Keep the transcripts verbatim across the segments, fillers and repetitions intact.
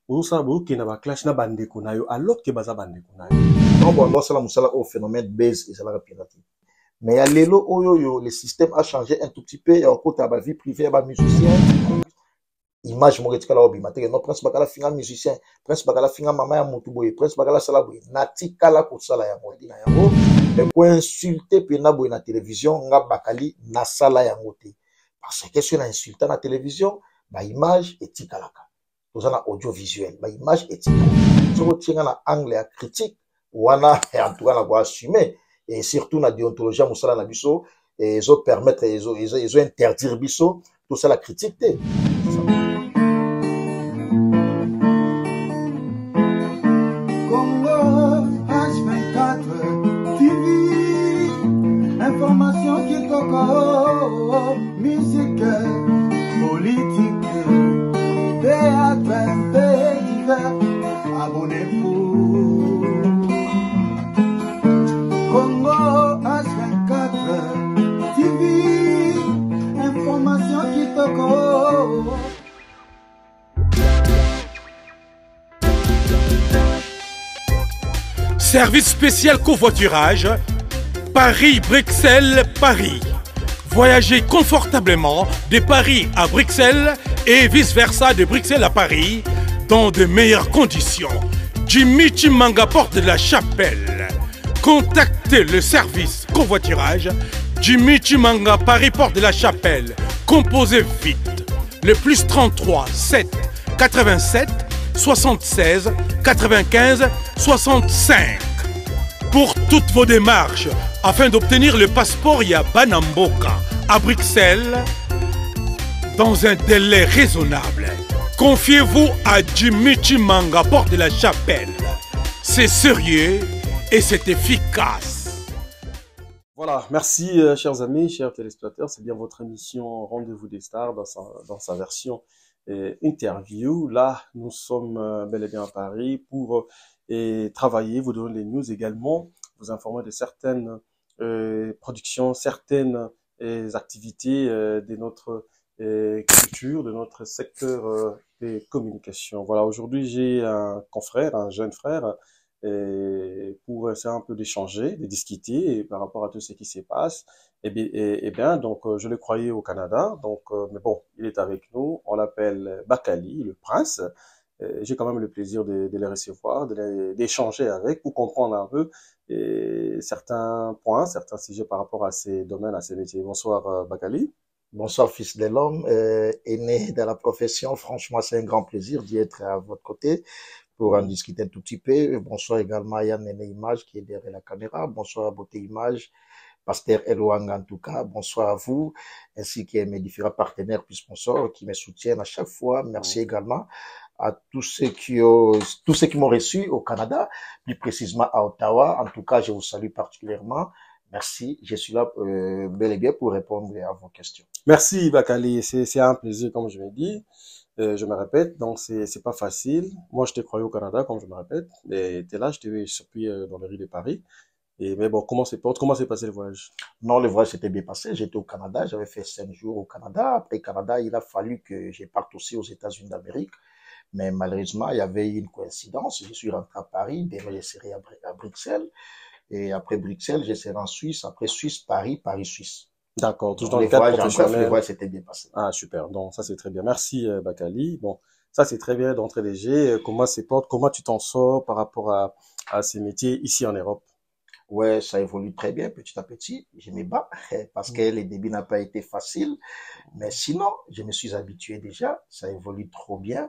Ou ça, vous qui n'a pas clash na bande kunayo, alors que baza bande kunayo. Non, bon, alors, c'est la moussala au phénomène base et c'est la piraterie. Mais à l'élo, oh, yo, yo, le système a changé un tout petit peu. Et au côté de la vie privée, bah, musicien. Image, mon retika la obi, maté, non, prince bakala finga musicien, prince bakala finga mama ya mutuboye, prince bakala salaboye, nati kala kusala ya modi na yango. Mais pour insulter pena boye na télévision, nga bakali na sala ya ngote. Parce que si on a insulté na télévision, bah, image et tikalaka. Nous avons audiovisuel, bah, image et tikalaka. Si on tient na angle à critique, wana, en tout cas, la voix assumée. Et surtout, na déontologie, moussala na biso, et ils ont permettre, ils ont, ils ont, ils ont interdire biso, tout ça la critique, t'es. Congo H vingt-quatre T V, information qui toque, musique, politique, théâtre, fait divers, abonnez-vous. Congo H vingt-quatre T V, information qui toque. Service spécial covoiturage, Paris-Bruxelles, Paris. Voyagez confortablement de Paris à Bruxelles et vice-versa de Bruxelles à Paris dans de meilleures conditions. Jimmy Chimanga, porte de la Chapelle. Contactez le service covoiturage Jimmy Chimanga, Paris, porte de la Chapelle. Composez vite. Le plus trente-trois sept quatre-vingt-sept soixante-seize quatre-vingt-quinze soixante-cinq. Pour toutes vos démarches, afin d'obtenir le passeport ya Banamboka à Bruxelles, dans un délai raisonnable, confiez-vous à Jimmy Chimanga, porte de la Chapelle. C'est sérieux et c'est efficace. Voilà, merci euh, chers amis, chers téléspectateurs, c'est bien votre émission Rendez-vous des stars dans sa, dans sa version euh, interview. Là, nous sommes euh, bel et bien à Paris pour euh, travailler, vous donner les news également, vous informer de certaines euh, productions, certaines euh, activités euh, de notre euh, culture, de notre secteur euh, des communications. Voilà, aujourd'hui j'ai un confrère, un jeune frère, et pour essayer un peu d'échanger, de discuter par rapport à tout ce qui se passe. Et bien, et, et bien donc euh, je le croyais au Canada, donc euh, mais bon, il est avec nous. On l'appelle Bakali, le prince. Euh, J'ai quand même le plaisir de, de le recevoir, de les- d'échanger avec, pour comprendre un peu et certains points, certains sujets par rapport à ces domaines, à ces métiers. Bonsoir euh, Bakali. Bonsoir, fils de l'homme, euh, aîné de la profession. Franchement, c'est un grand plaisir d'y être à votre côté pour en discuter un tout petit peu. Bonsoir également à Yann Néné Image qui est derrière la caméra. Bonsoir à Beauté Image, Pasteur Eloang en tout cas. Bonsoir à vous, ainsi qu'à mes différents partenaires plus sponsors qui me soutiennent à chaque fois. Merci également à tous ceux qui ont, tous ceux qui m'ont reçu au Canada, plus précisément à Ottawa. En tout cas, je vous salue particulièrement. Merci. Je suis là euh, bel et bien pour répondre à vos questions. Merci Bakali, c'est c'est un plaisir comme je l'ai dit. Euh, je me répète, donc c'est c'est pas facile. Moi je te croyais au Canada comme je me répète, mais t'es là, je t'ai surpris euh, dans les rues de Paris. Et mais bon, comment c'est comment s'est passé le voyage? Non, le voyage s'était bien passé. J'étais au Canada. J'avais fait cinq jours au Canada. Après Canada, il a fallu que je parte aussi aux États-Unis d'Amérique. Mais malheureusement, il y avait eu une coïncidence. Je suis rentré à Paris. Demain, je serai à, Bru- à Bruxelles. Et après Bruxelles, je serai en Suisse. Après Suisse, Paris, Paris, Suisse. D'accord, toujours Donc, dans le les cadre voyages, en bref, les professionnel. voyages s'étaient bien passés. Ah, super. Donc, ça, c'est très bien. Merci, euh, Bakali. Bon, ça, c'est très bien d'entrée léger. Euh, Comment c'est porte, comment tu t'en sors par rapport à, à ces métiers ici en Europe? Ouais, ça évolue très bien petit à petit. Je me bats parce que les débuts n'ont pas été faciles. Mais sinon, je me suis habitué déjà. Ça évolue trop bien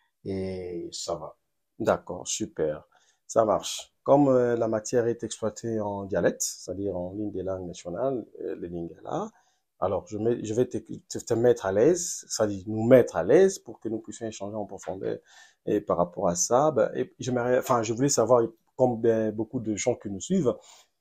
et ça va. D'accord, super. Ça marche. Comme euh, la matière est exploitée en dialecte, c'est-à-dire en ligne des langues nationales, euh, les lingala, alors je, mets, je vais te, te, te mettre à l'aise, c'est-à-dire nous mettre à l'aise pour que nous puissions échanger en profondeur. Et par rapport à ça, ben, et j'aimerais, enfin, je voulais savoir, comme ben, beaucoup de gens qui nous suivent,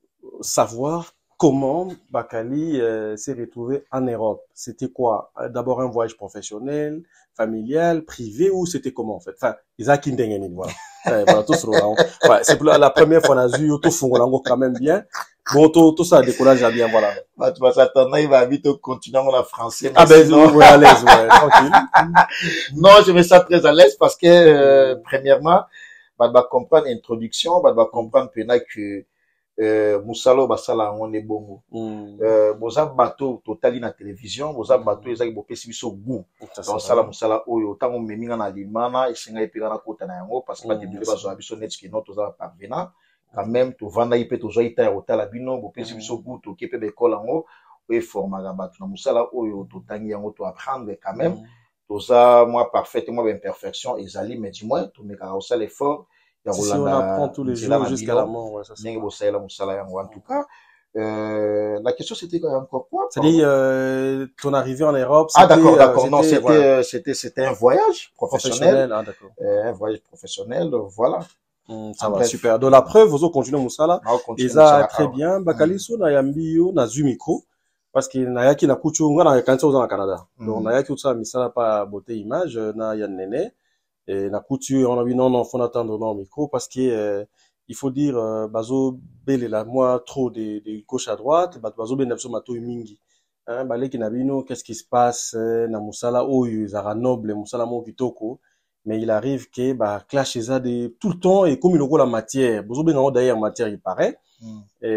savoir comment Bakali euh, s'est retrouvé en Europe. C'était quoi? Euh, D'abord un voyage professionnel, familial, privé, ou c'était comment en fait? Enfin, Isaac Indengeni, voilà. Ouais, voilà, tout sur ouais, c'est pour la, la première fois, on a vu, tout fond, on quand même bien. Bon, tout, tout ça, décollage bien, voilà. Bah, tu vas s'attendre, il va vite continuer en français. Ah, ben, sinon... ouais, à l'aise, ouais, tranquille. Non, je me sens très à l'aise parce que, euh, premièrement, bah, bah, comprendre l'introduction, bah, bah, comprendre que, euh, Moussalo, bah, ça, là, on est bon. Mm. Euh, boza bateau, total, na télévision, boza bateau, ils ont bopé si so goût. Donc, ça, là, Moussala, oyo, tant on me mis na limana, et c'est un épée na kota na yango, parce que, pas de bébé, bah, abisso net, qui note, aux parvenant. Quand même, tu vanda ipé, tu zoï, ta, au talabino, bopé si so goût, tu képe, bécole, en haut, et forma, gamba, tu na Moussala, oyo, tu tangi, yango, tu apprendre, quand même. Tout ça, moi, parfaitement, imperfection, et zali, mais du moins, tu me carrosse l'effort. Si on apprend tous les jours jusqu'à la mort, ouais, ça c'est en tout cas. Euh, la question c'était encore quoi? C'est-à-dire, euh, ton arrivée en Europe, ah d'accord, d'accord, non, c'était, voilà. c'était, c'était un voyage professionnel, professionnel. Ah, d'accord. Euh, un voyage professionnel, voilà. Mm, ça en va, bref. Super. Donc la preuve, vous continuez Moussala, et ça très bien. Bakaliso na yambiyo na zu micro, parce que na yaki na kuchu nga na kanisa au Canada. Donc na yaki ça misala pas beauté image na yan nene. Et na couture on a dit non non faut attendre dans le micro parce que euh, il faut dire euh, bazo belle la moi trop de, de gauche à droite bah bazo ben nabso mato mingi hein bah leki na bino qu'est-ce qui se passe euh, na musala oyo zara noble musala mo kitoko mais il arrive que bah clash ça de tout le temps et comme il a la matière bazo ben d'ailleurs matière il paraît mm.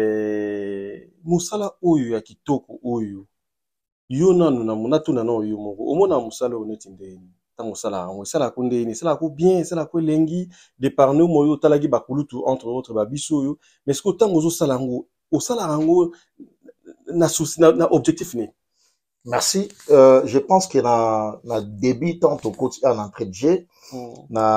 Et musala oyo ya kitoko oyo yo nanu na munatu na no yo moko omona musala oneti ndeni tango sala on sala kunde ni sala ko bien sala ko lengi de par nous moyo talagi bakulutu entre autres ba biso mais ce que tango zo sala ngo o sala ngo na souci na, na objectif ni. Merci. Euh, je pense que na na début tant au côté en entrée de jeu mm.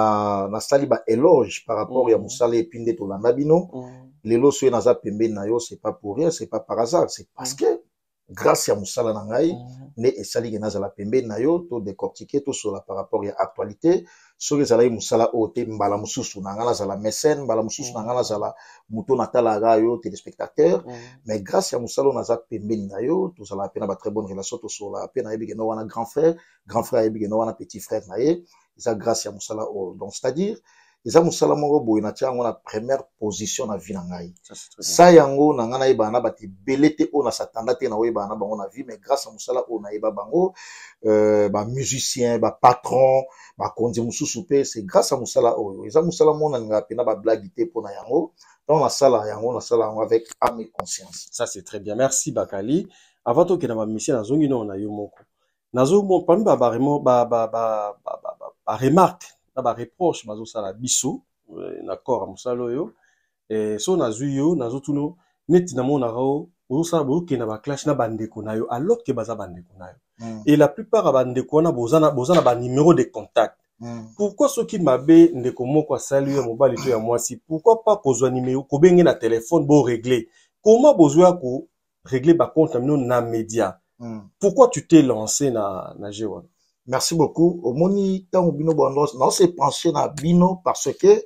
na na sali ba éloge par rapport mm. ya musala epinde to landa bino mm. lelo so na za pembe na yo c'est pas pour rien, c'est pas par hasard, c'est parce mm. que grâce à Moussala Nangai, ne esali gena za la pembe na yo to décortiquer tout sur la par rapport à actualité sur les alai Moussala ote mbala mususu nangana za la mécène mbala mususu nangana za la muto natala ga yo téléspectateurs mais grâce à Moussala na za pembe na yo tout ça la peine ba très bonne relation tout sur la peine na yebigeno wana grand frère grand frère yebigeno wana petit frère na ye ça grâce à Moussala donc c'est-à-dire eza musala moko boye na tiango na première position na vie na ngai sa yango na ngana yebana bati belete o na satanda te na yebana bango na vie mais grâce à musala o na yeba bango euh ba musicien ba patron ba konzi mususu pe c'est grâce à musala o eza musala mona nga pena ba blague te pona yango donc na sala yango na sala yango avec âme et conscience. Ça c'est très bien, merci Bakali. Avant to ke na ba mission na zongi no na yo moko nazo mo pambi ba vraiment ba ba ba ba ba remarque ba reproche bazo sala biso d'accord musalo yo et so nazu yo nazo tuno neti na mona rao ozo sala bo ke na ba clash na bandeko na yo alors que baza bandeko na yo mm. Et la plupart ba bandeko na bozana bozana ba numéro de contact mm. Pourquoi ceux qui mabe ndeko moko asali yo mobali to ya mwasi pourquoi pas kozwa numéro ko bengi na téléphone bo régler comment bozwa ko régler ba compte na média mm. Pourquoi tu t'es lancé na na Jewan? Merci beaucoup. Au moni tant bino bondo non c'est penché na bino parce que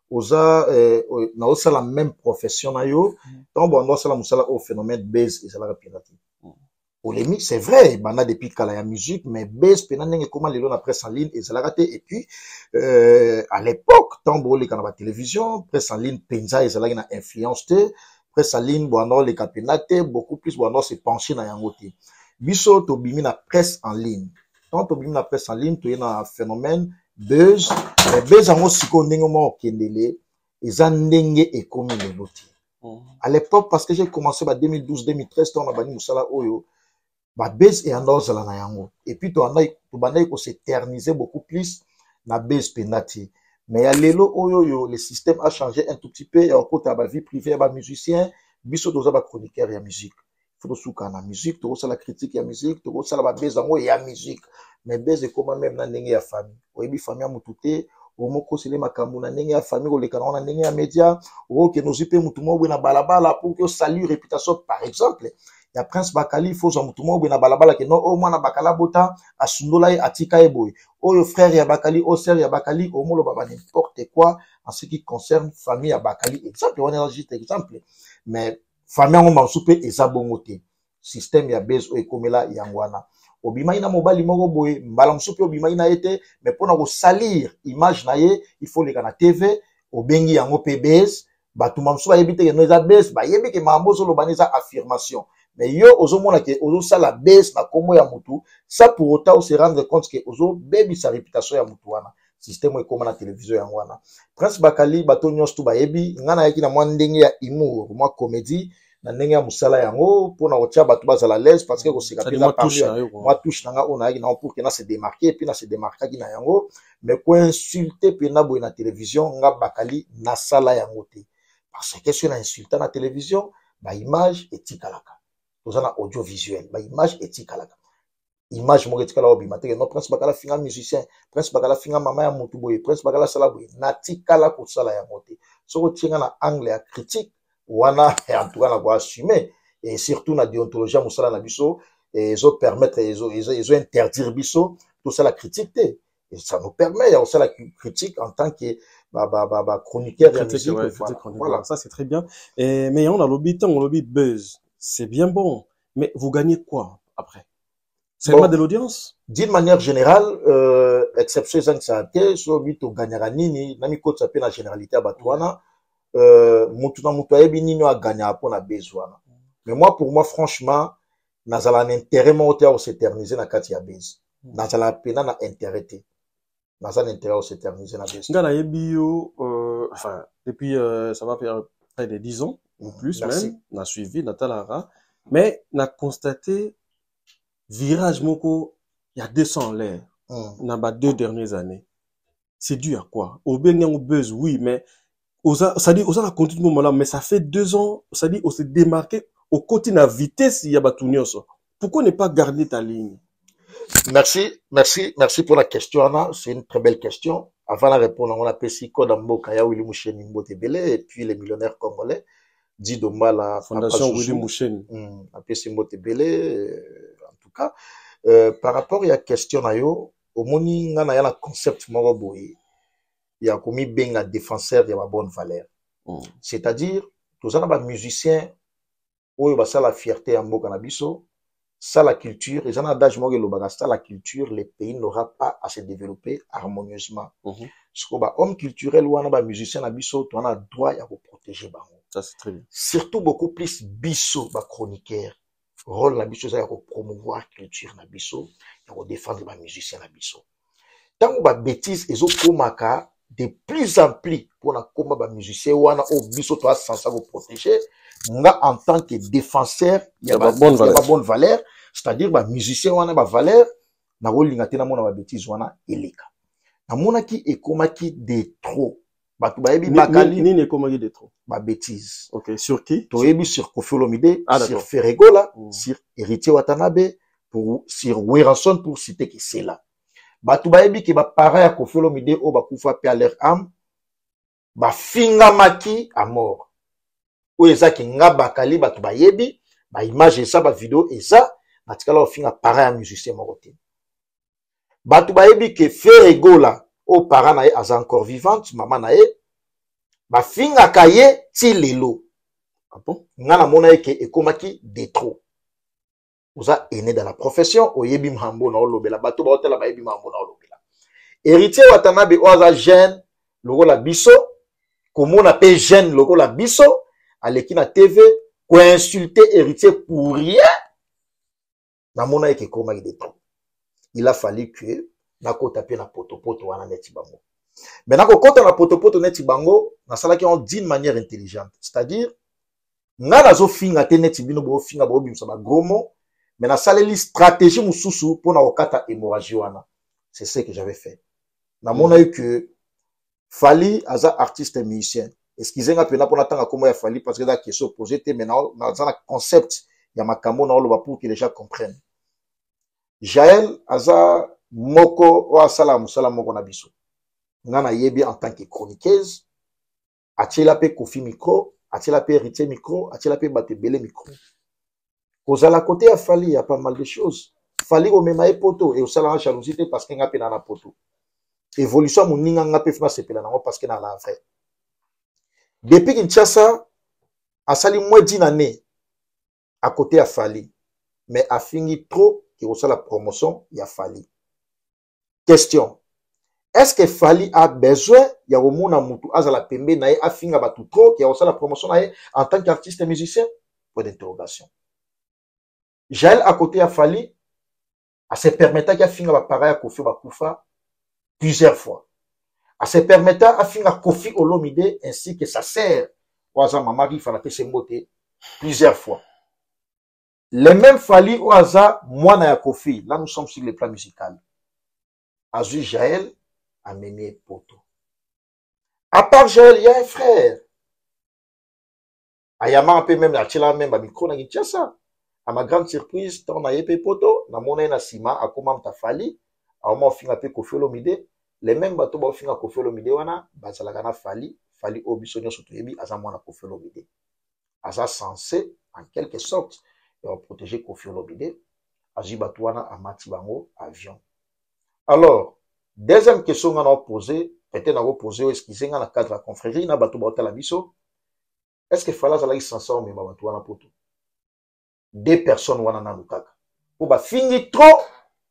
oza euh na osa la même profession na yo tant bondo ça la musala au phénomène base et ça la piraterie. Polémique c'est vrai bana depuis kala ya musique mais base pena ndenge comment les la presse en ligne et ça la raté et puis euh à l'époque tant bo les canaux télévision presse en ligne penza et ça la na influence te presse en ligne bondo les capinate beaucoup plus bondo c'est penché na yangote. Biso to bimi na presse en ligne. Tant que la presse en ligne, tu es un phénomène buzz, mais buzz en aussi qu'on est au Kendele, ils ont n'engé et comme les lotis. À l'époque, parce que j'ai commencé en deux mille douze deux mille treize, on a banni Moussala Oyo, bah buzz et en dehors la nayango. Et puis tu en as, tu banni qu'on s'éternisait beaucoup plus na buzz penati. Mais à l'élo Oyo, le système a changé un tout petit peu. Et au côté de la vie privée, bah musicien, biso doza ba chroniqueur et musique. Faut souka na musique, tu la critique ya musique, tu la ba buzz en ya musique. Mais buzz est comme même na ndenge ya famille. Oyebi famille ya mutute, omoko sele makambu na ndenge ya famille olekana na ndenge ya média, o ke nozipe mutu mo na balabala pour que salut réputation par exemple. Ya Prince Bakali faut zo mutu mo na balabala ke no o mwana bakala bota asundola e atika e boy. O yo frère ya Bakali, o sœur ya Bakali, o molo baba n'importe quoi en ce qui concerne famille ya Bakali. Exemple, on est juste exemple. Mais famille on soupe ezabongote. Système ya base o ekomela yangwana. Obima na mobali moko boye mbala msupi obima ina ete mais pona ko salir image na ye il faut les na T V obengi yango pe base batu mamsu ba yebite ke no eza base ba yebi ke mambo zo lobani za affirmation mais yo ozo mona ke ozo sala base na kombo ya mutu ça pour autant on se rendre compte que ozo bebi sa réputation ya mutu wana système ekoma na télévision yango wana Prince Bakali bato nyonso tu ba yebi ngana yaki na mwa ndenge ya humour mwa comédie na ndenge ya musala yango pona otia bato bazala l'aise parce que ko sika peza parmi moi touche nanga on a na pour que na se démarquer puis na se démarquer na yango mais ko insulter pe na boy na télévision nga Bakali na sala yango te parce que si on a insulté na télévision ba image etikalaka tozana audiovisuel ba image etikalaka image mo etikala obima te no Prince Bakala finga musicien Prince Bakala finga mama ya mutu boye Prince Bakala sala boye na tikala ko sala yango te so ko tinga na angle ya critique wana en tout cas na ko assumer et surtout na déontologie musala na biso et zo permettre ezo ezo interdire biso tout ça la critique te et ça nous permet aussi la critique en tant que bah bah bah bah chroniqueur et musique, ouais, voilà. Voilà, ça c'est très bien et mais on a lobby temps on lobby buzz c'est bien bon mais vous gagnez quoi après? Seulement bon, de l'audience? D'une manière générale, euh, exception ça ça été so bito gagnera nini nami ko tsape na généralité à Batouana euh mutu na mutu ayebi nini a gagner pour na bezwana. Mais moi pour moi franchement nazala un intérêt mo au s'éterniser na kati ya base. Nazala pena na intérêt. Nazala intérêt au s'éterniser na base. Ngala yebi yo euh enfin depuis euh, ça va faire près de dix ans ou plus Merci. Même na suivi Natalara mais n'a constaté virage moko il y a deux cents en l'air mm. dans les deux dernières années c'est dû à quoi au bien au buzz oui mais ça dit ça la continue moment là mais ça fait deux ans ça dit on s'est démarqué au côté de la vitesse il y a batunioso pourquoi ne pas garder ta ligne? Merci merci merci pour la question Anna c'est une très belle question avant de répondre on a Pessi Koda Mboka ya Willy Moucheni Mbotebele et puis les millionnaires congolais dit Domba la fondation Willy Moucheni a Pessi Mbotebele cas euh, par rapport à la question na yo omoni nga na ya la concept moko boye ya komi benga défenseur ya ba bonne valeur mm. c'est-à-dire tozana ba musicien oyo ba sala fierté ya mboka na biso ça la culture et zana adage moko lo bagasta la culture le pays n'aura pas à se développer harmonieusement mm -hmm. Parce ba homme culturel wana ba musicien na biso to na droit ya ko protéger bango ça c'est très bien surtout beaucoup plus biso ba chroniqueur rôle na biso za ko promouvoir culture na biso ya ko défendre ba musicien na biso tango ba bêtise ezo komaka de plus en plus pour na koma ba musicien wana o biso to asansa ko protéger nga en tant que défenseur ya ba bonne valeur ba bonne valeur c'est-à-dire ba musicien wana ba valeur na rolinga te na mona ba bêtise wana eleka na mona ki ekomaki de trop Batu ba yebi Bakali ni ne komaki de trop ba bêtise. OK, sur qui? To yebi sur Koffi Olomide, ah, sur Ferregola, mm. sur Héritier Watanabe, pour sur Weranson pour citer qui c'est là. Batu ba yebi ki ba para ya Koffi Olomide o ba kufa pe à leur âme. Ba finga maki à mort. O ezaki nga Bakali batu ba yebi, ba image ça ba vidéo eza, batikala o finga para ya musicien morote. Batu ba yebi ke Ferregola o para na ye aza encore vivante mama na ye ba finga kaye ti lelo ah bon ngana mona yeke ekomaki de trop oza aîné dans la profession oyebi mambo na olobela bato ba hotela ba yebi mambo na olobela Héritier Watanabe o aza jeune lokola biso komona pe jeune lokola biso aleki na T V ko insulter Héritier pour rien na mona yeke ekomaki de trop il a fallu que nako tapé na potopoto wana neti bango mais nako kota na potopoto neti bango na salaki on d'une manière intelligente c'est-à-dire nga nazo finga te neti bino bo finga bo bimsa ba gros mots mais na saleli stratégie mususu pour na okata hémorragie wana c'est ce que j'avais fait na mona eu que Fally aza artiste et musicien excusez nga pena pour natanga comment ya Fally parce que la question posée te mais na na concept ya makambo na oloba pour que les gens comprennent Jaël aza moko wa sala musala moko na biso ngana yebi en tant que chroniqueuse atila pe Koffi micro atila pe Héritier micro atila pe Batebele micro kozala côté ya Fally il y a pas mal de choses Fally o mema e poto et osala en jalousie parce que nga pe na na poto évolution moninga nga pe fina sepela nango parce que na la vrai depuis Kinshasa asali moins d'une année à côté ya Fally mais a fini trop que osala promotion ya Fally. Question. est-ce que Fally a besoin ya omona mutu azala pembe na ye afinga batu trop ki ya la promotion na ye en tant qu'artiste et musicien? Point d'interrogation. Jaël à côté à Fally a se permettant qu'il a finga ba pareil à Kofi Bakufa plusieurs fois. A se permettant à finga Kofi Olomide ainsi que sa sœur Oaza Mamari Fanate Sembote plusieurs fois. Les mêmes Fally Oaza Mwana ya Kofi. Là nous sommes sur le plan musical. Azu Jaël a mené Poto. À part Jaël, il y a un frère. Ayama un peu même la tchela même à micro na ça. À ma grande surprise, tant na yepé Poto, na mona na sima a comment ta Fally, a moment finga pe Kofi Olomide, les mêmes bateaux ba finga Kofi Olomide wana, bazala kana Fally, Fally obisonyo surtout yebi aza mwana Kofi Olomide. Aza censé en quelque sorte protéger Kofi Olomide, aji bateau wana amati bango avion. Alors, deuxième question qu'on a posée, peut-être qu'on a posé, est-ce qu'ils sont dans le cadre de la confrérie, na bateau ba la biso, est-ce que Fally azala censé o mema bateau wana poto? Deux personnes wana na lukaka. Pour ba fini trop,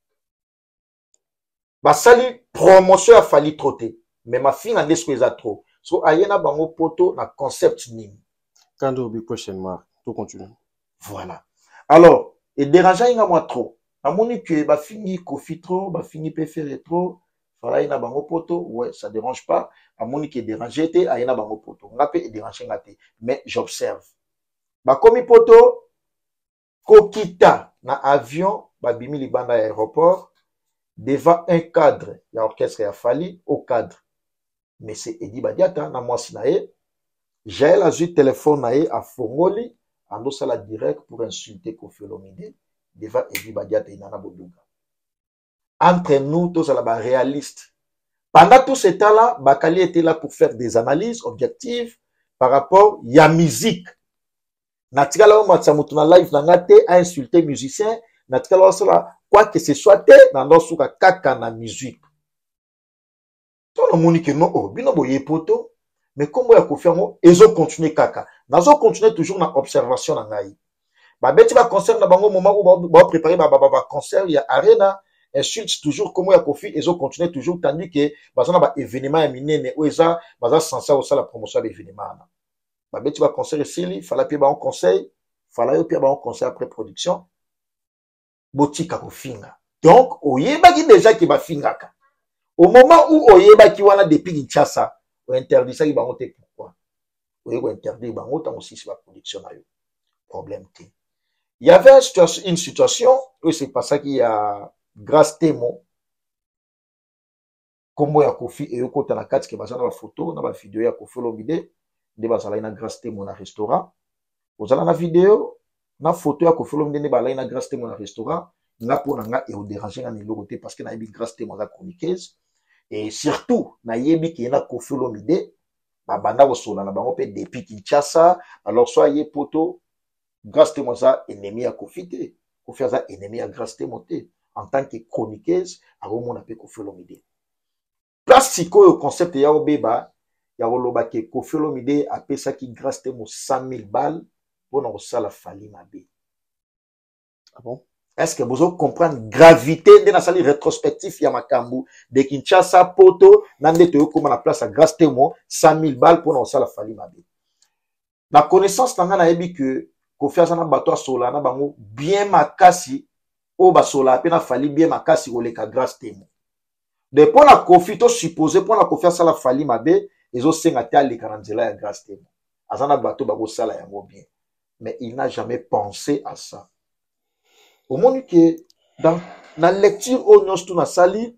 ba sali promotion a Fally trotter. Mais ma fin en est trop. So ayena bango poto na concept nini. Quand on be question mark, tout continue. Voilà. Alors, et dérangeant inga moi trop. A moni que ba fini Kofi trop, ba fini préféré trop. Fala ina bango poto, ouais, ça dérange pas. A moni que dérangé te, ayena bango poto. Ngape et déranger ngate. Mais j'observe. Ba komi poto, kokita na avion, ba bimi libanda aéroport, devant un cadre, il y a orchestre ya Fally au cadre. Mais c'est Edi Badiata, na mwasi na ye, Jaël a eu téléphone na ye à Fongoli, ando sala direct pour insulter Kofi Olomide, devant Edi Badiata inana boduga. Entre nous, tous à la réaliste. Pendant tout ce temps-là, Bakali était là pour faire des analyses objectives par rapport à la musique. Natikala Matsamutu na live na ngate a insulté musicien, natikala sala quoi que ce soit te na nosuka kaka na musique. Ton moni que non oh bino boye poto mais comment ya ko faire mo ezo continuer kaka. Nazo continuer toujours na observation na ngai. Ba beti ba concert na bango moment où ba préparer ba ba ba concert ya arena insulte toujours comment ya Kofi ezo continuer toujours tandis que bazana ba événement ya minene ou eza baza censé au la promotion de événement. Ba beti ba concert ici, fala pi ba on conseil, fala yo pi ba on conseil après production. Botika ko finga. Donc oyeba ki déjà ki ba fingaka. Au moment où oyeba ki wana depuis Kinshasa, o interdit ça ki ba ngote pourquoi? Oyeba interdit ba ngota aussi sur la production na yo. Problème te. Il y avait une situation où c'est pas ça qu'il y a grâce témo. Kombo ya Kofi et yo kota na kati ke bazana ba photo na ba vidéo ya Kofi Olomide. De bazala ina grâce témo na restaurant. Ozala na vidéo na photo ya Kofi Olomide ne bala ina grâce témo na restaurant. Na pour nga et au déranger na nilogoté parce que na yebi grâce témo za chroniqueuse et surtout na yebi ki na Kofi Olomide ba banda ko sola na bango pe depuis Kinshasa alors soit ye poto grâce témo za ennemi ya Kofi te Kofi za ennemi ya grâce témo te en tant que chroniqueuse a remona pe Kofi Olomide plastique au concept ya obeba ya roloba ke Kofi Olomide a pesa ki grâce témo cent mille balles pour na sala Fally mabe. Ah bon? Est-ce que vous comprenez gravité de la salle rétrospective ya makambu de Kinshasa poto nande to comme la place à grâce témo cent mille balles pour na sala Fally mabe. La connaissance nanga na yebi que Kofi azana bato sola na bango bien makasi o ba sola pe na Fally bien makasi o le ka grâce témo. De pour la Kofi to supposé pour la Kofi azala Fally mabe ezo senga ta le kanzela ya grâce témo. Azana bato ba go sala yango bien. Mais il n'a jamais pensé à ça. Au moment que dans la lecture au nyonsto na sali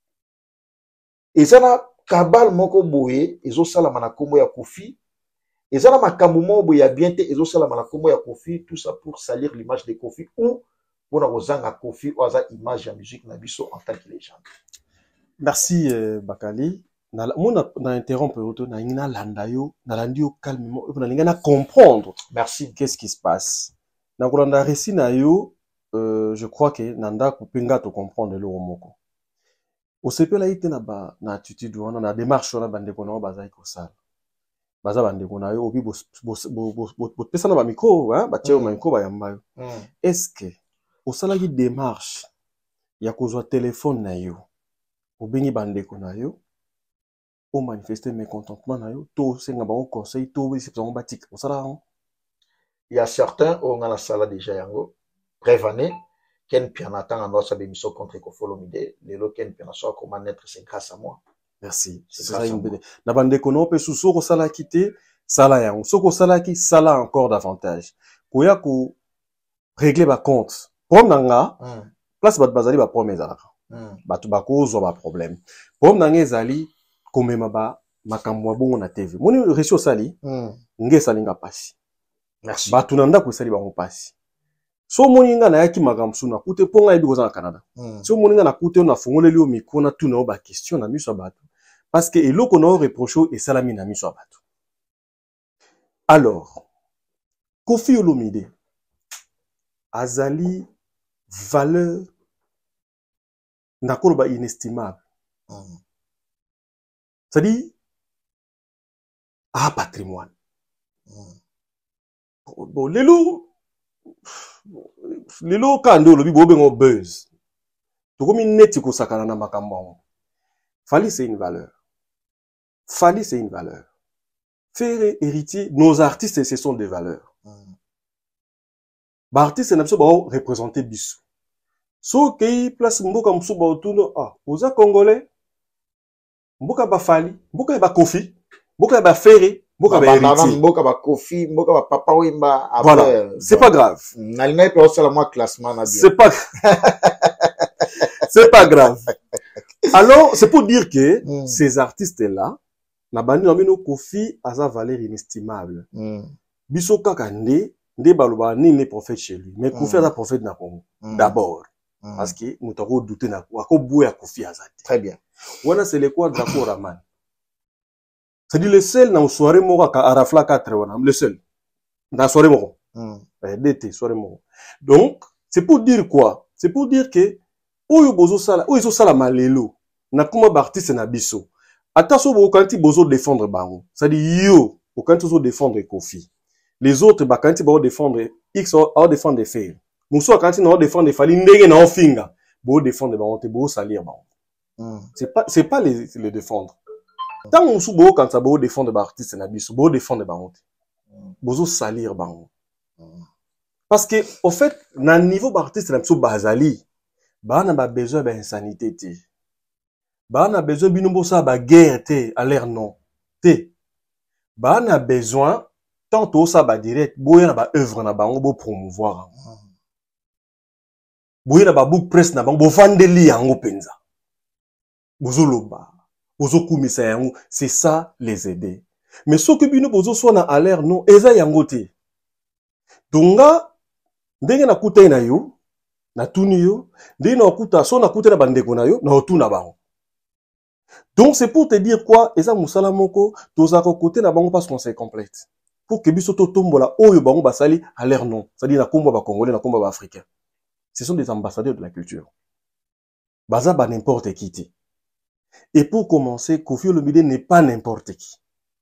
ezana kabal moko boye ezo sala mana kombo ya Kofi ezana makambo moko boye ya bien te ezo sala mana kombo ya Kofi tout ça pour salir l'image de Kofi ou pour na kozanga Kofi oza image ya musique na biso en tant que légende. Merci euh, Bakali. Na mona na interrompre auto na ina landa yo na landi yo calmement na linga na comprendre. Merci. Qu'est-ce qui se passe? Na kolanda récit na yo Euh, je crois que nanda kupenga to comprendre le moko. O sepela ite na ba na attitude wana na démarche wana bande ko na bazai ko sala. Baza bande ko na yo obi bo bo bo pesa na ba micro hein ba tio micro ba yamba yo. Est-ce que o sala ki démarche ya ko zo téléphone na yo. O bengi bande ko na yo o manifester mécontentement na yo to senga ba conseil to oui c'est un batik au sala. Il y a certains on a la salle déjà yango prévané ken pianata en notre émission contre Kofolomide les lo ken pianata comment naître c'est grâce à moi. Merci. C'est ça une belle. Na bande kono pe sous soko sala kité sala yango soko sala ki sala encore davantage. Koya ko régler ba compte. Pom nanga place bat bazali ba promesse ala. Batu bakozo ba problème. Pom nanga ezali komema ba makamwa bongo na T V. Moni resio sali nge salinga pasi. Merci. Batu nanda ko sali ba pasi. So moninga na yaki makamsu na kute ponga yebi koza na Canada. So moninga na kute na fongoleli o miko na tuna o ba question na miso batu. Parce que eloko na reproche et salami na miso batu. Alors Koffi Olomide azali valeur nakoloba inestimable. Mm. C'est-à-dire ah patrimoine. Mm. Bon lelo lelo kando lobi bo bengo buzz. To komi neti ko sakana na makambo. Fali c'est une valeur. Fali c'est une valeur. Faire héritier nos artistes ce sont des valeurs. Mm. Ba artiste na biso ba représenter biso. So kei place mboka mso ba otuno ah oza congolais mboka ba Fali mboka ba Koffi mboka ba Ferré mboka ba héritier mboka ba Koffi mboka ba Papa Wemba voilà c'est pas grave nalina pe osala moi classement na bien c'est pas c'est pas grave alors c'est pour dire que mm. ces artistes là na bandi na mino Koffi a sa valeur inestimable mm. biso kaka nde nde baloba ni ne prophète chez lui mais Koffi mm. a prophète na Congo mm. d'abord. Mm. Parce que nous avons douté na ko bouya Koffi azati. Très bien. Wana c'est le quoi Draco Raman. C'est dit le seul dans soirée moko ka Arafla quatre wana, le seul. Dans soirée moko. Mm. Eh d'été soirée moko. Donc, c'est pour dire quoi? C'est pour dire que oyo bozo sala, oyo sala malelo. Na kuma artiste na biso. Attention bo kanti bozo défendre bango. Ça dit yo, bo kanti bozo défendre Koffi. Les autres ba kanti bozo défendre X ou défendre des faits. Mousso quand on défend des Fali ndenge na ofinga bo défendre ba honte bo salir ba mm. c'est pas c'est pas les les défendre tant mousso bo quand ça bo défendre ba artiste na biso bo défendre ba honte mm. bozo salir ba mm. parce que au fait na niveau ba artiste na biso bazali ba na ba besoin ba insanité té ba na besoin bino bo sa ba guerre té à l'air non té ba na besoin tant to sa ba direct bo ya na ba œuvre na bango bo promouvoir mm. Boye na ba book press na bango bo vandeli yango penza. Bozo loba, bozo kumisa yango, c'est ça les aider. Mais ce que bino bozo soit na à l'air non, eza yango te. Donga ndenge na kuta na yo, na tuni yo, ndenge na kuta so na kuta na bandeko na yo, na otuna bango. Donc c'est pour te dire quoi, eza musala moko, toza ko côté na bango parce qu'on c'est complète. Pour que biso to tombola oyo bango basali à l'air non, c'est-à-dire na kombo ba congolais na kombo ba africain. Ce sont des ambassadeurs de la culture. Baza ba n'importe qui. Et pour commencer, Koffi Olomide n'est pas n'importe qui.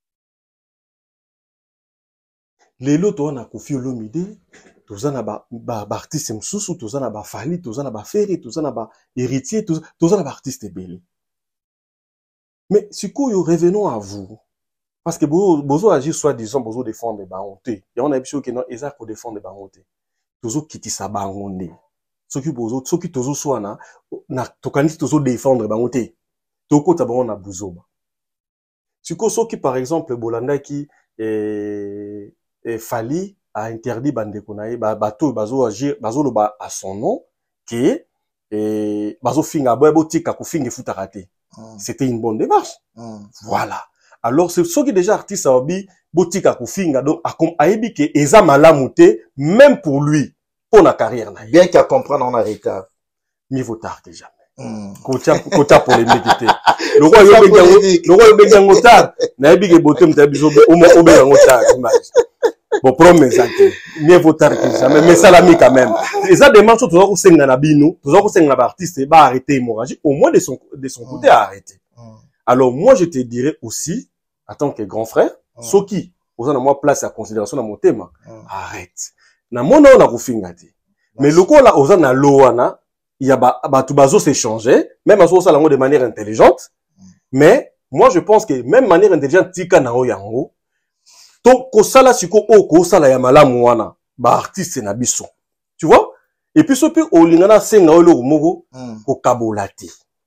Les lots na Koffi Olomide, tous na ba ba artiste msusu, tous na ba Fali, tous na ba Ferré, tous na ba héritier, tous na ba artiste belé. Mais si quoi revenons à vous, parce que bozo agir soit disant bozo défendre ba honte. Et on a vu que non, eza ko défendre ba honte. Tozo kiti sa ba honte. Ce qui bozo, ce qui tozo soit na, na tokani tozo défendre bangote. Toko tabango na buzoba. Ce qui par exemple Bolanda qui est eh, Fali a interdit bandeko na ye ba bato bazo agir bazo loba à son nom que eh bazo finga boy tika ko finga futaka te. C'était une bonne démarche. Mm. Voilà. Alors c'est ce qui déjà artiste a obi botika ko finga donc a comme ayebi que eza malamu te même pour lui. Pour la carrière. Bien qu'à comprendre en retard. Mieux vaut tard que jamais. Kota kota polémique. Le roi yo bengango, le roi yo bengango tard. Na ebi ke botem ta biso o mo o bengango tard. Bon promesse ate. Mieux vaut tard que jamais. Mais salami quand même. Et ça demande surtout ko senga na bino, to ko senga na artiste ba arrêter hémorragie au moins de son de son côté à arrêter. Alors moi je te dirais aussi en tant que grand frère, soki oza na moi place à considération dans mon thème, arrête. Na mona na kufinga te. Mais loko la oza na loana, il y a ba ba tubazo s'échanger, même à ça de manière intelligente, mais moi je pense que même manière intelligente tika na o yango to ko sala siko o ko sala ya malamu wana ba artiste na biso tu vois et puis sopi o lingana senga o lo moko ko kabolati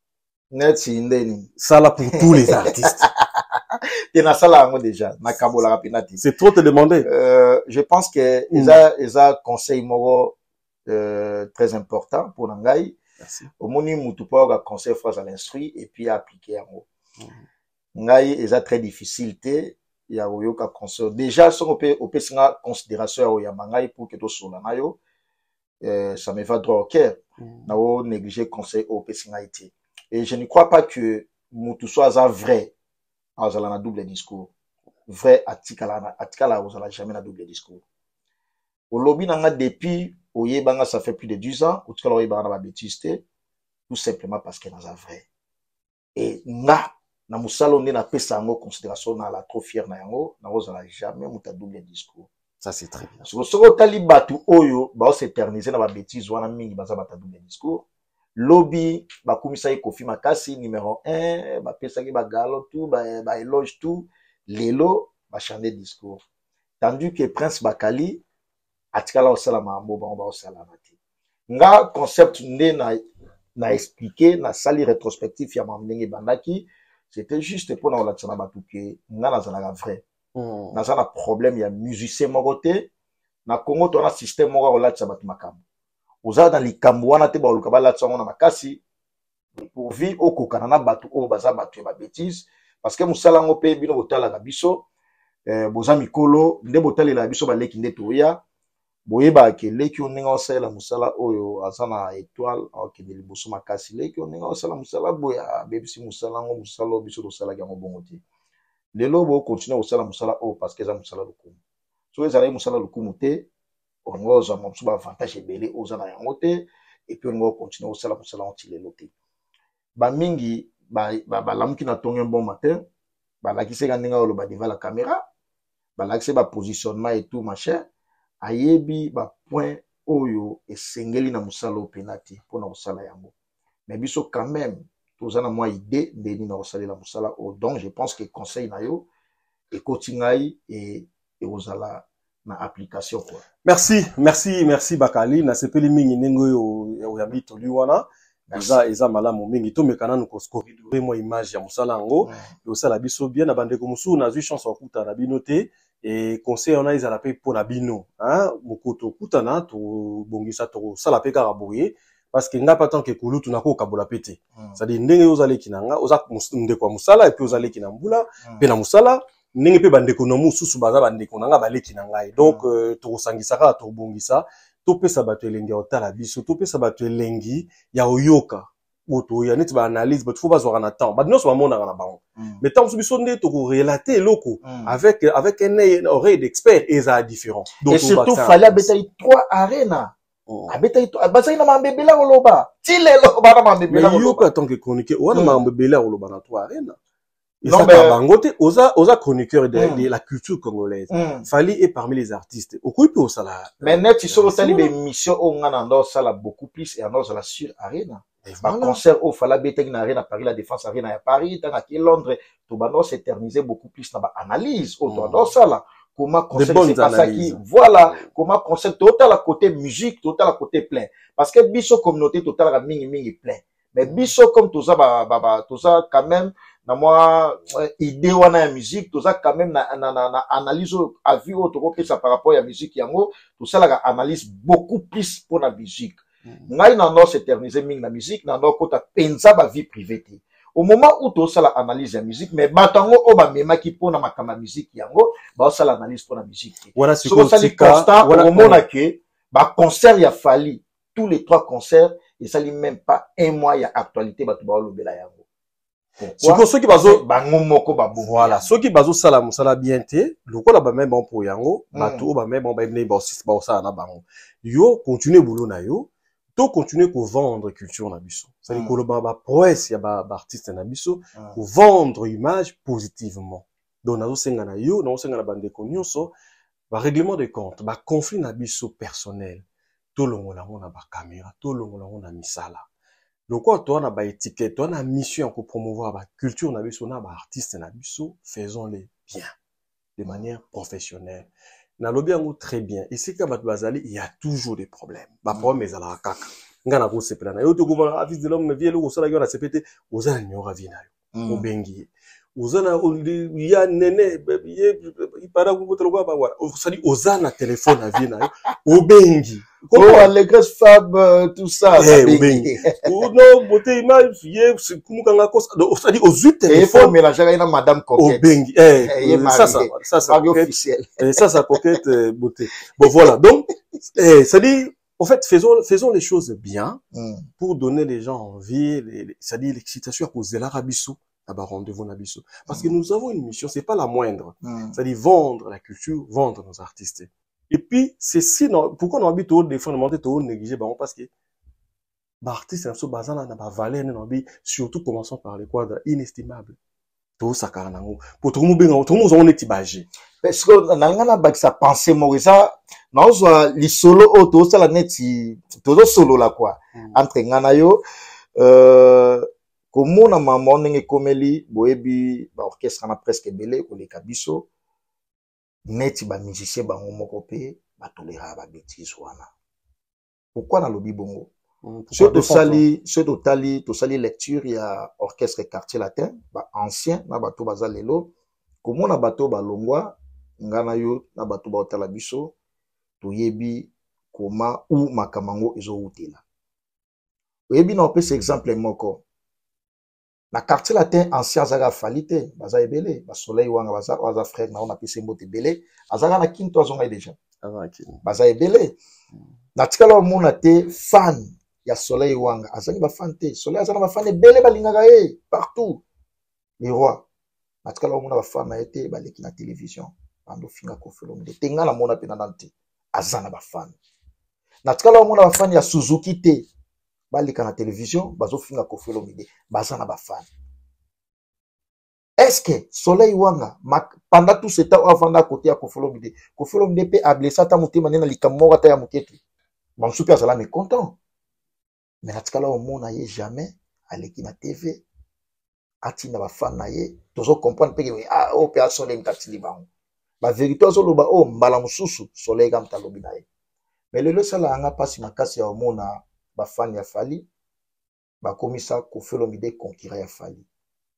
net indeni sala pour tous les artistes et na sala ngo déjà na kabola rapinati c'est trop te demander euh, je pense que ils a ils a conseil moko euh, très important pour nangai. Merci. Au moni mutu pa ga conseil phrase à l'instruit et puis appliquer yango ngai eza très difficile te ya oyoka conseil déjà son opé opé singa considération ya mangai pour que to sola na yo euh, ça me va droit au cœur na o négliger conseil opé singa été et je ne crois pas que mutu soit ça vrai azala na double discours vrai atikala atikala ozala jamais na double discours au lobby nanga depuis oyebanga ça fait plus de dix ans ou tukala oyebanga na ba bêtise tout simplement parce que na za vrai et nga na musalo ne na pesa ngo considération na la trop fier na yango na ozala jamais muta double discours ça c'est très bien so so tali batu oyo ba s'éterniser na ba bêtise wana mingi baza bata double discours lobby ba kumisa Kofi Makasi numéro un ba pesa ki ba galo tout ba ba éloge tout lelo ba changer discours tandis que Prince Bakali atikala osala mambo ba ba osala mati nga concept nde na na expliquer na sali rétrospectif ya mamndenge bandaki c'était juste pour na relaxer batu ke nga na zala vrai mm. na zala problème ya musicien mokote na Congo to na système moko relaxer batu makambo oza dans likambo wana te ba luka ba latsa ngona makasi pour vie okokana na batu o baza batu ba bêtise parce que musala ngo pe bino botala ka biso euh boza mikolo nde botali la biso ba leki nde toya boyeba ke leki oninga osala musala oyo azana étoile okende liboso makasi leki oninga osala musala boya bebisi musala ngo musala biso tosala yango bongo te lelo bo continuer osala musala o parce que za musala lokumu so ezala musala lokumu te ongo za msuba avantage ebele ozana yango te et puis ongo continuer osala musala onti lelo te ba mingi ba ba lamuki na tonge bon matin ba lakise ka ninga oloba devant la caméra ba lakise ba positionnement et tout machin ayebi ba point oyo esengeli na musala penalty pour na musala yango mais biso quand même tozana moi idée ndeni na osala la musala o donc je pense que conseil na yo et kotingai et et ozala na application quoi. Merci merci merci Bakali na sepeli mingi nengo yo ya bito liwana eza eza malamu mingi to mekana nuko corridor moi image ya musala ngo et osala biso bien na bande ko musu na zui chance okuta na binote et conseil on a ils ala pe pour la bino hein mokoto kutana to bongisa to sala pe karaboye parce que nga pas tant que kulu tunako kabola pete ça dit ndenge ozale kinanga oza nde kwa musala et puis ozale kinambula pe na musala ndenge pe bande ko no mususu baza bande ko nanga bale kinanga donc to sangisaka to bongisa to pesa bato elengi otala biso to pesa bato elengi ya oyoka oto ya neti ba analyse but faut pas avoir un temps ba non so mona na bango mais tant so biso nde to ko relater loko avec avec un oreille d'expert et ça différent donc et surtout fallait betailler trois arena abetailler basaina mambebela oloba tilelo bana mambebela oloba yoka tant que chroniqueur wana mambebela oloba na trois arena et ça bango te oza oza chroniqueur de, de la culture congolaise fali est parmi les artistes okuipe osala mais net iso tali be mission o ngana ndo sala beaucoup plus et en la sur arena ba concert au fala beteng na arena Paris la Défense Arena ya Paris tant à Londres to bano s'éterniser beaucoup plus na ba analyse au dans ça là comment concert c'est pas ça qui voilà comment concert total à côté musique total à côté plein parce que biso communauté total à mingi mingi plein mais biso comme tout ça ba ba tout ça quand même na moi idée wana ya musique tout ça quand même na na na analyse à vue autre que ça par rapport à musique yango tout ça la analyse beaucoup plus pour la musique ngai na no s'éterniser ming na musique na no kota penza ba vie privée te au moment où to ça la analyse ya musique mais batango o ba mema ki pona makama musique yango ba ça l'analyse pour la musique voilà c'est ça les constat au moment que ba concert ya fali tous les trois concerts et ça li même pas un mois ya actualité ba to ba lobela yango pourquoi ceux qui bazo bango moko ba bon voilà ceux qui bazo sala musala bien te lokola ba même bon pour yango ba to ba même bon ba ne ba aussi ba ça na bango yo continuer boulot na yo to continuer ko vendre culture na biso ça dit ko ba ba prouesse ya ba artiste na biso ko vendre image positivement donc nazo senga na yo nazo senga na bande ko nyonso ba règlement de compte ba conflit na biso personnel to longola ngona ba caméra to longola ngona misala Le quoi, toi, on a ba étiquette, toi, on a mission pour promouvoir la culture, on a biso, on a ba artiste, on a biso, faisons-les bien, de manière professionnelle. Na lobby en très bien. Et c'est qu'à Bazali, il y a toujours des problèmes. Ba problème, mais à la caca. Ngana ko sepela na. Yo to ko ba affiche de l'homme, mais vieux, ça la gueule, c'est pété. Ozana nyora vina. Au bengi. Ozana, il y a néné, il para ko ko troba ba wala. Ça dit, Ozana téléphone à vina. Au bengi. Oh, Allégresse Fab, tout ça. Eh, bengi. Oh non, beauté image, yé, c'est comme quand la cause. Ça dit, aux huit téléphones. Mais la jarine a Madame Coquette. Au bengi. Eh, ça, ça, ça, ça. Officiel. Et ça, ça Coquette, beauté. Bon, voilà. Donc, eh, ça dit, en fait, faisons, faisons les choses bien mm. pour donner les gens envie, c'est-à-dire l'excitation à cause de l'Arabissou, à bas rendez-vous Nabissou. Parce mm. que nous avons une mission, c'est pas la moindre. Mm. C'est-à-dire vendre la culture, vendre nos artistes. Et puis, c'est si, non, pourquoi on habite au défendement, au négligé, bah, parce que, bah, artiste, c'est un bazar, n'a pas valeur, surtout commençons par les quadres inestimable. Tout ça, carrément. Pour tout le monde, tout le monde, on est tibagé. Parce que, dans le cas, ça pensée, Morisa, non, les solo auto, ça la net, tout solo là, quoi. Entre Nganayo, euh, comme on a maman, n'engé comme lui, boebi, bah, orchestre, on a presque belé, ou les cabisso, net, bah, musicien, bah, on m'a copé, bah, tolérable, bah, bêtise, wana. Pourquoi dans le bibongo? Ceux de Sali, ceux de Tali, de Sali lecture, il y a orchestre quartier latin, bah, ancien, na bato bazalelo, comment na bato balongwa, ngana yo, na bato ba otala biso, to yebi, koma, ou makamango, izo utila. Yebi na opé, c'est exemple moko. Na quartier latin, ancien zaga falite, baza ebele, ba soleil wanga, baza, baza frère, na on a pissé mbote bele, azaga na kinto azonga déjà. Baza ebele. Na tikala mona te, fan, il y a soleil wanga azali ba fante soleil azana ba fane bele balingaka ye partout les rois matkala mona ba fana été ba leki na télévision ando finga ko felo de tenga na mona pe na nante azana ba fan matkala mona ba fane ya Suzuki te ba leka na télévision bazo finga ko felo mide bazana ba fan. Est-ce que soleil wanga pendant tout ce temps avant da côté ya ko felo mide ko felo mide pe ablesa ta mutema nena likamora ta ya muketu bon super sala mais content. Mais na tikala au monde n'aille jamais à l'équipe na T V atina ba fan naie tozo comprendre pe que ah o pe a soleil mtatili ba ba vérité zo loba o mbala mususu soleil kam talobi naie mais le le sala anga pasi makasi ya monde ba fan ya Fali ba komisa ko felo mide conquérir ya Fali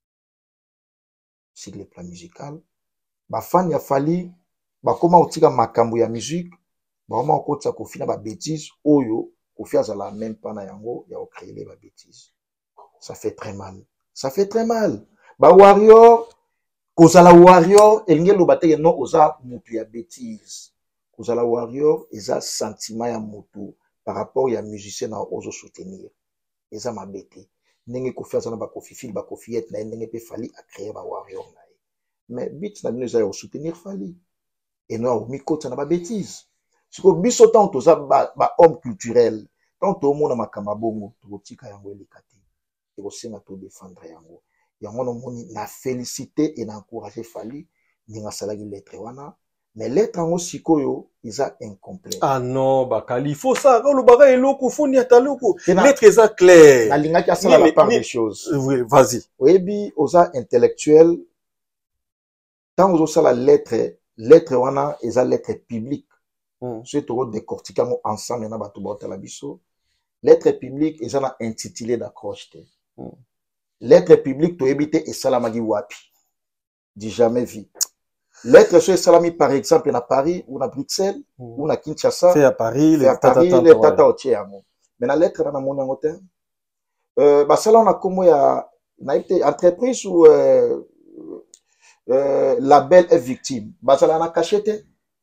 sur le plan musical ba fan ya Fali ba koma otika makambo ya musique ba koma okotsa ko fina ba bêtises oyo Kofi Azala même pas na yango ya créer les bêtises. Ça fait très mal. Ça fait très mal. Ba warrior, kozala warrior, elingelo bateke non oza mutu ya bêtise. Kozala warrior, eza sentiment ya mutu par rapport ya musicien na ozo soutenir. Eza mabete. Ndenge Kofi Azala ba Kofi Fil ba Kofi et na ndenge pe Fali a créer ba warrior na. Mais bit na bino eza ya soutenir Fali. Et non mikota na ba bêtise. Si ko biso tant to za ba, ba homme culturel tant to mona makama bongo to tika yango elikati et ko senga to défendre yango yango no moni na féliciter et na encourager Fali ninga salaki lettre wana mais lettre ngo sikoyo isa incomplet. Ah non bakali il faut ça le baga eloko foni ataloko lettre eza clair na linga ki asala la part des choses. Oui vas-y oyebi oza intellectuel tant ozo sala lettre lettre wana eza lettre publique. Mm. Ce toro décortiquer ensemble na bato ba la biso lettre publique et ça intitulé d'accroche. Mm. Lettre publique to ebité et salamagi wapi dit jamais vu. Lettre sur salami par exemple na Paris ou na Bruxelles mm. ou na Kinshasa fait à Paris les tata les tata otiamo mais la lettre na mon ngote euh ba sala na komo ya na été entreprise ou euh, euh, label est victime ba sala na cachette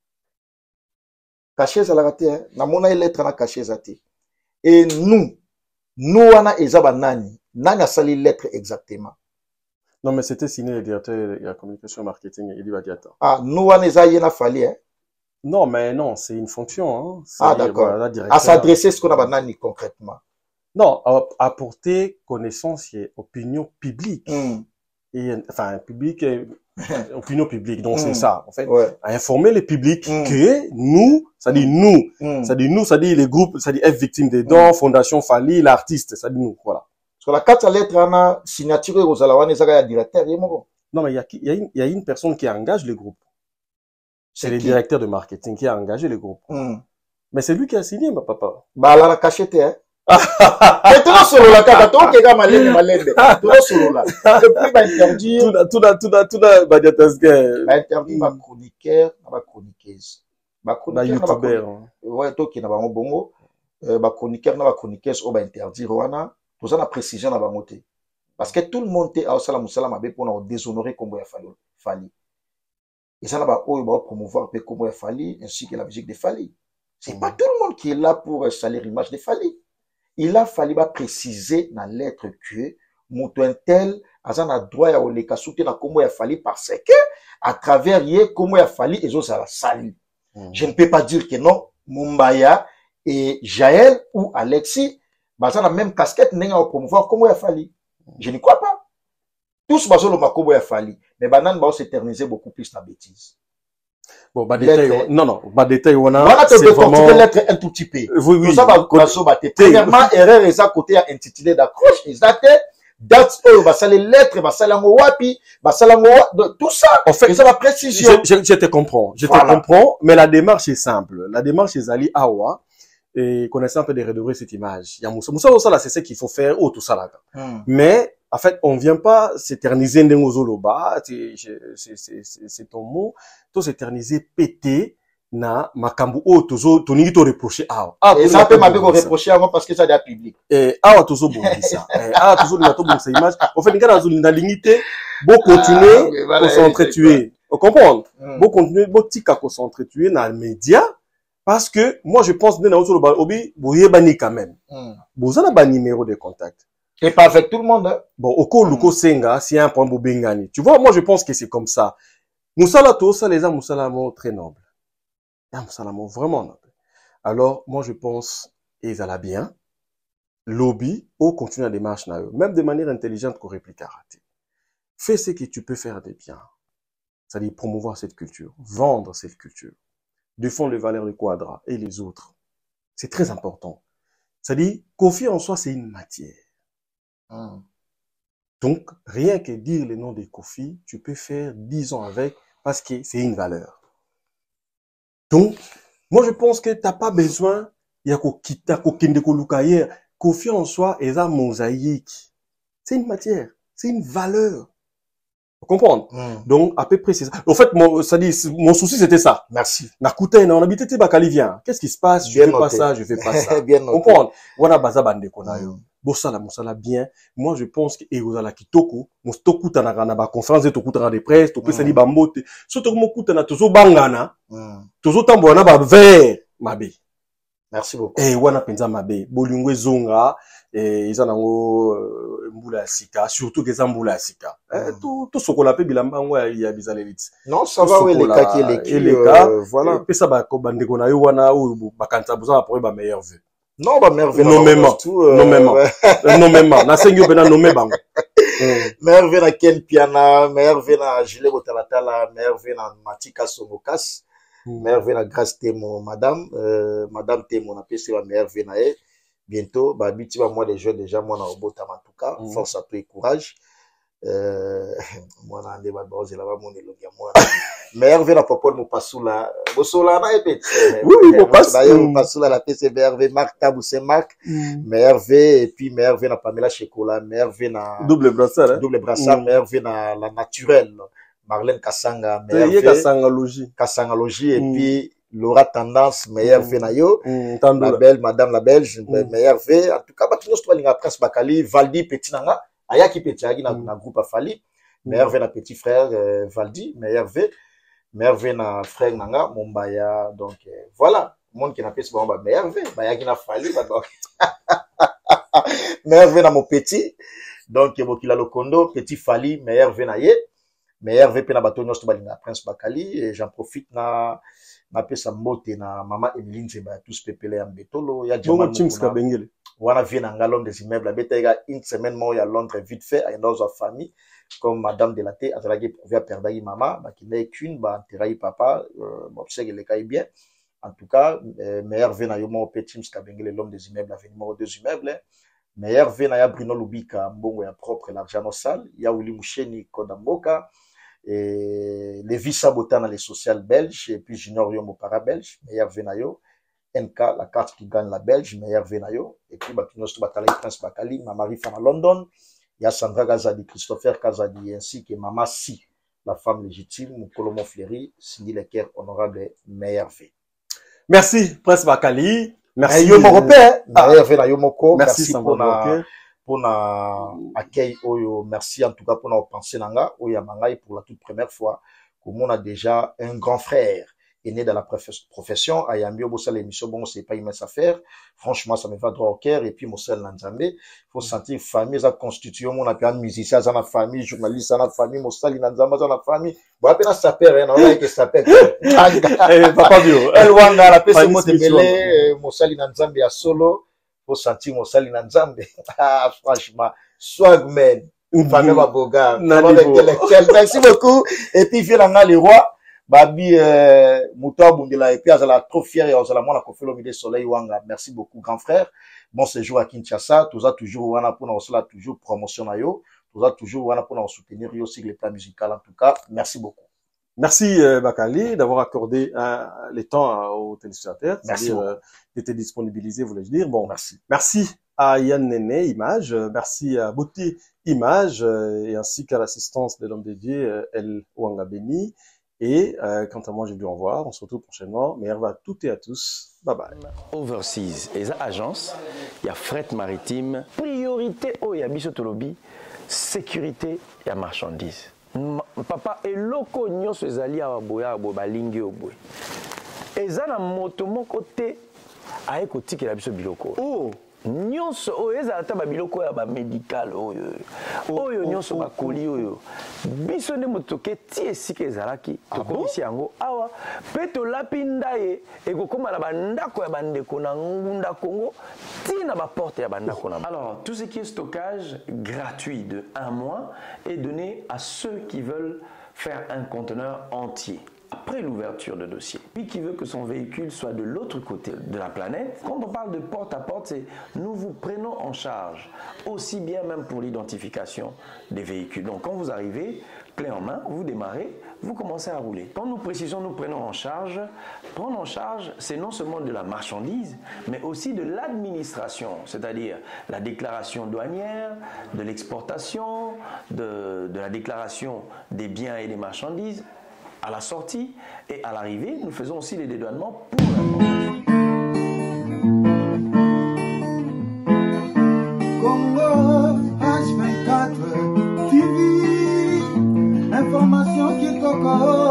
caché za la raté na mona lettre na caché zati et nous nous wana ezaba nani nani a sali lettre exactement. Non mais c'était signé le directeur de la communication et marketing Eli Badiata. Ah nous wana eza yena Fali hein. Non mais non c'est une fonction hein. Ah d'accord voilà, à s'adresser ce qu'on a nani concrètement. Non à apporter connaissance et opinion publique mm. et enfin public et opinion publique, donc mm. c'est ça, en fait, ouais. À informer le public mm. que nous, ça dit nous, mm. ça dit nous, ça dit les groupes, ça dit être victime des dons, mm. Fondation Fali, l'artiste, ça dit nous, voilà. Sur la carte à lettre, on a signature aux Alawan et Zagaya directeur. Non, mais il y a, il y a une, il y a une personne qui engage le groupe. C'est le qui? directeur de marketing qui a engagé le groupe. Mm. Mais c'est lui qui a signé, ma papa. Bah, là, la cachette, hein. Et tout le solo la carte, tout le gars malade, malade. Tout le solo là. Depuis, bah, interdit. Tout la, tout la, tout la, tout la, bah, bah, interdit, bah, chroniqueur, bah, chroniqueuse. Bah, chroniqueur, bah, youtubeur. Ouais, toi qui n'a pas un bon bah, chroniqueur, bah, chroniqueuse, oh, bah, interdit, Rwana. Tout ça, la précision, n'a pas monté. Parce que tout le monde est à Salam Salam Abe pour nous déshonorer comme il a fallu. Et ça, là, bah, oh, il va promouvoir comme il a fallu, ainsi que la musique de Fali. C'est mmh. pas tout le monde qui est là pour salir l'image de Fali. Il a fallu bah, préciser dans la lettre que Mouton tel a droit à les soutenir dans comment il a fallu parce que à travers hier comment il a fallu et ça la salut. Mmh. Je ne peux pas dire que non, Mumbaya et Jaël ou Alexis, bah, ça la même casquette n'est pas promouvoir comment il a fallu. Je ne crois pas. Tous bah, le comment il a fallu. Mais Banan va s'éterniser beaucoup plus dans la bêtise. Bon, bah, détail, non, non, bah, détail, on a, voilà, c'est vraiment... l'être un tout petit peu. Oui, oui. Tout ça, bah, premièrement, erreur, et ça, côté intitulé d'accroche, et ça, date, bah, ça, les lettres, bah, ça, l'ango wapi, bah, ça, l'ango tout ça. En fait, et ça, la précision. Je, je, je te comprends, je voilà. te comprends, mais la démarche est simple. La démarche est Ali Awa, et connaissant un peu de redorer cette image. Il y a Moussa. Moussa, Moussa, là, c'est ce qu'il faut faire, oh, tout ça, là. Hmm. Mais, en fait, on vient pas s'éterniser dans Zoloba, c'est ton mot, tout s'éterniser pété, na, makambu, oh, tozo, toni, to reprocher, ah, ah, et ça peut m'avoir reproché avant parce que ça est public. Eh, ah, tozo, bon, ça. Ah, tozo, le bateau, bon, c'est image. En fait, les gars, dans une lignité, beau continuer, ah, s'entretuer. Vous comprenez? Beau continuer, beau tika, s'entretuer dans les médias. Parce que, moi, je pense, dans le Zoloba, obi, vous y bani quand même. Vous avez un numéro de contact. Et pas avec tout le monde, hein. Bon, Oko, Luko, Senga, c'est un point Bobengani. Tu vois, moi, je pense que c'est comme ça. Moussala, tout ça, les gens, Moussala, très noble. Ah, Moussala, vraiment noble. Alors, moi, je pense, ils allaient bien. Lobby, ou continuer la démarche, même de manière intelligente qu'on réplique à rater. Fais ce que tu peux faire de bien. C'est-à-dire promouvoir cette culture, vendre cette culture, défendre les valeurs de Quadra et les autres. C'est très important. C'est-à-dire, confier en soi, c'est une matière. Hum. Donc, rien que dire le nom de Kofi, tu peux faire dix ans avec parce que c'est une valeur. Donc, moi, je pense que t'as pas besoin, il y a Kokita, Kokindeko Lukayer, Kofi en soi est un mosaïque. C'est une matière, c'est une valeur. Vous comprenez? Hum. Donc, à peu près, c'est ça. En fait, mon, ça dit, mon souci, c'était ça. Merci. Nakouté, on habitait Bakalivien. Qu'est-ce qui se passe? Je fais pas ça, je fais pas ça. Bien noté. Comprendre? Voilà, baza bande konayo. Bosala, mosala bien. Moi, je pense que, et vous allez kitoko, mostoku tanaka na ba conférence, toku tanaka de presse, toku sali bambote. Surtout, mo kutana tozo bangana. Tozo tambo na ba vert, mabe. Merci beaucoup. Eh, wana penza mabe. Bolingwe zonga, eh, ils en ont, mbula sika, surtout que ça mbula sika. Eh, tout, tout ce qu'on appelle bilamba, il y a bizarreries. Non, ça va, oui, les cas qui est les cas, voilà. Et puis ça, bah, comme bande konayo wana, ou, bah, quand ça besoin, après, bah, meilleur vœu. Non, bah, merveilleux. Nommément. Nommément. Nommément. Na sengi bena nommé bango. Merveilleux na Ken Piana, merveilleux na Gilles Botalatala, merveilleux na Matika Somokas, merveilleux na Grâce Temo, madame, euh, madame Temo, na pesi wa merveilleux na e. Bientôt, bah, biti ba moi des jeunes déjà, moi na Obota en tout cas, force à toi et courage. Euh, moi na ande ba boze là ba mon elogia moi. Merveilleux na popol mo pasula, bosola na epet. Oui, oui, mo passe. D'ailleurs, mo pasula la P C B R V Marc Tabou c'est Marc. Merveilleux et puis merveilleux na Pamela Chekola, merveilleux na double brassard, hein. Double brassard, merveilleux na la naturelle. Marlène Kassanga, merveilleux Kassangalogie. Kassangalogie et puis Laura Tendance, meilleur V na yo. La belle madame la belge, meilleur V. En tout cas, ba tous toi linga Prince Bakali, Valdi Petit nanga, ayaki Petit agi na na groupe Afali. Meilleur V na petit frère euh, Valdi, meilleur V. Meilleur V na frère nanga Mombaya. Donc euh, voilà, monde qui n'a pas ce bon ba meilleur V, ba yaki na Fali ba donc. Meilleur V na mon petit. Donc Bokila Lokondo, petit Fali, meilleur V na ye. Meilleur V pe na bato nyos to ba linga Prince Bakali et j'en profite na na pesa mbote na mama Emeline Zeba tous pepele ya mbetolo ya Djama Chimska Bengele wana vie na ngalom des immeubles beta ega une semaine mo ya Londres vite fait et dans sa famille comme madame de la T azalaki prouver perdai mama ba ki n'est qu'une ba terai papa bon c'est que le cas est bien en tout cas meilleur vie na yo mo pe Chimska Bengele l'homme des immeubles avenue numéro deux immeubles meilleur V na ya Bruno Lubika mbongo ya propre l'argent no sale, ya Willy Moucheni Kodamboka, et Lévi Sabotana les social belge, et puis Junior Yomo para belge, meilleur V na yo, N K la carte qui gagne la belge, meilleur V na yo, et puis Batunos Batalai Prince Bakali, Mamari Fana London, il y a Sandra Gazadi, Christopher Kazadi, ainsi que Mama Si, la femme légitime, Moukolomo Fléry, Cindy Lecker, honorable meilleur V. Merci, Prince Bakali. Merci. Yo moko pe, meilleur V na yo moko. Merci pour na pour na accueil oyo. Merci en tout cas pour na penser nanga oya mangai pour la toute première fois. Comme on a déjà un grand frère est né dans la profession, Ayambi Obosa l'émission, bon, c'est pas immense à faire. Franchement, ça me va droit au cœur. Et puis, Moussel Nanzambe, faut sentir famille, ça constitue, on a plein de musiciens dans la famille, journalistes dans la famille, Moussel Nanzambe dans la famille. Bon, après, ça s'appelle, hein, on a que ça s'appelle. Papa Bio. Elle wanga, la paix, c'est moi, de Moussel Nanzambe à solo. Faut sentir Moussel Nanzambe. Ah, franchement, swag man. Une famille, ma boga. Merci beaucoup. Et puis, vient là, les rois. Babi euh, Mouta Bundela et puis Azala trop fier et Azala moi la Kofelo Mide Soleil Wanga. Merci beaucoup grand frère. Bon séjour à Kinshasa, tous a toujours wana pour nous cela toujours promotion na yo, tous a toujours wana pour nous soutenir yo aussi les plans musicaux en tout cas. Merci beaucoup. Merci euh, Bakali d'avoir accordé euh, les temps euh, aux téléspectateurs. Merci euh, d'être disponibilisé, voulais-je dire. Bon, merci. Merci à Yann Nene Image, euh, merci à Beauté Image euh, et ainsi qu'à l'assistance de l'homme dédié euh, El Wanga Beni. Et euh, quant à moi, je dis au revoir. On se retrouve prochainement. Mais à toutes et à tous. Bye bye. Overseas, et ça agence, il y a fret maritime, priorité, oh, il y a bisotolobi, sécurité, il y a marchandises. Papa, et loko nyonso ezali à boya balingi oboy. Et ça na moto mon côté, aye koti ke la biso biloko. Oh. Nyonso oyo ezalata ba biloko ya ba médical oyo oyo nyonso ba koli oyo biso nde motoke ti esika ezalaki tokomisi yango awa pe tolapinda ye ekokoma na bandako ya bandeko na ngunda Congo ti na ba porte ya bandako na. Alors tout ce qui est stockage gratuit de un mois est donné à ceux qui veulent faire un conteneur entier après l'ouverture de dossier. Lui qui veut que son véhicule soit de l'autre côté de la planète, quand on parle de porte à porte, c'est nous vous prenons en charge, aussi bien même pour l'identification des véhicules. Donc quand vous arrivez, clé en main, vous démarrez, vous commencez à rouler. Quand nous précisons nous prenons en charge, prendre en charge, c'est non seulement de la marchandise, mais aussi de l'administration, c'est-à-dire la déclaration douanière, de l'exportation, de, de la déclaration des biens et des marchandises, à la sortie et à l'arrivée, nous faisons aussi les dédouanements pour l'importation. Congo H vingt-quatre T V, information qui toque.